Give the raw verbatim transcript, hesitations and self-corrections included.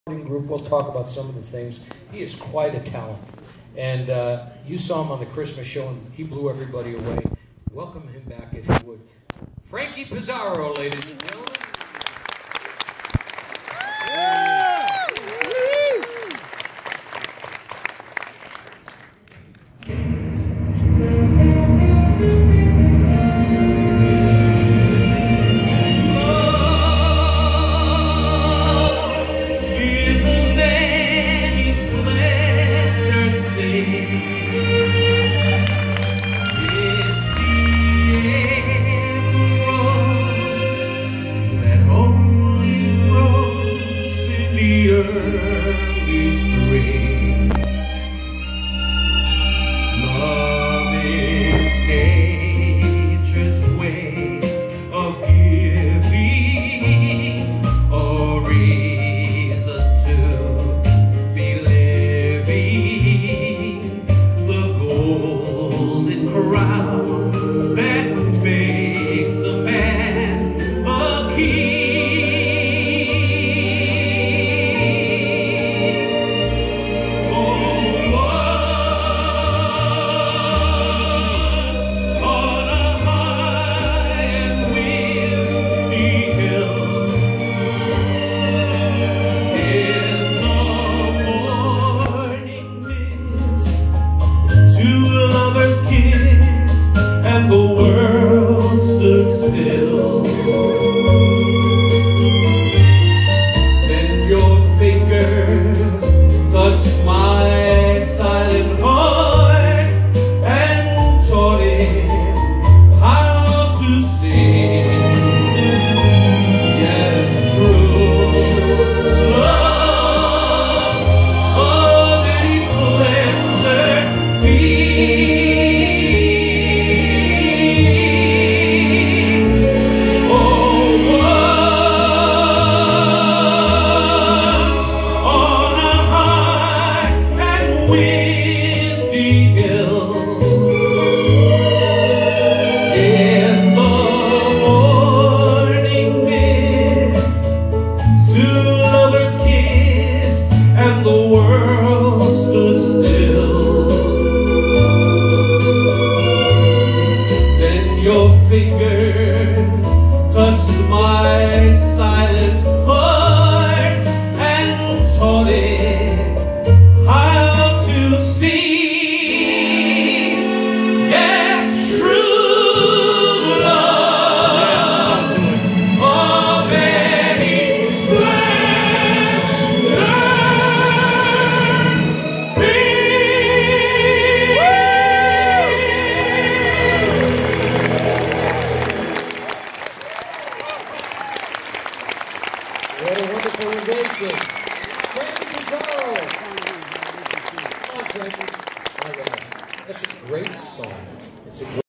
group. We'll talk about some of the things. He is quite a talent. And uh, you saw him on the Christmas show, and he blew everybody away. Welcome him back, if you would. Frankie Pizarro, ladies and gentlemen. Early spring, love is nature's way of giving a reason to be living, the golden crown that makes a man a king. Two lovers kissed, and the world stood still. Then your fingers touched my silent heart and taught it how to sing. Yes, true love of any splendor be. Windy hill, in the morning mist, two lovers kissed, and the world stood still. Then your fingers touched my silent heart and taught it how to see. Yes, true love of any splendor be. What a wonderful innovation. Frankie Pizarro. Come on, Frankie. My gosh, that's a great song. It's a great